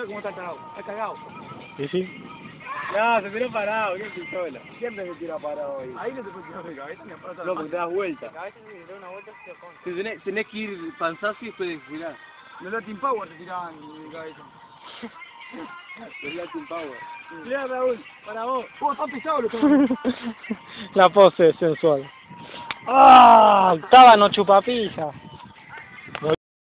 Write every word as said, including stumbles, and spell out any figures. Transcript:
ve cómo está cagado. Está cagado. ¿Y sí? No, se tiró parado, qué pistola. Siempre se tira parado ahí. Ahí no te puedes tirar de cabeza ni a pasa. No, porque te das vuelta. A veces si te da una vuelta se con. Sí, tenés, tenés que ir panzazo y después de girar. Los Latin Power se tiraban de cabeza. Los Latin Power. Mira, Raúl, para vos. Vos estás pesado lo que La pose sensual. ¡Ah! Estaba no chupapija.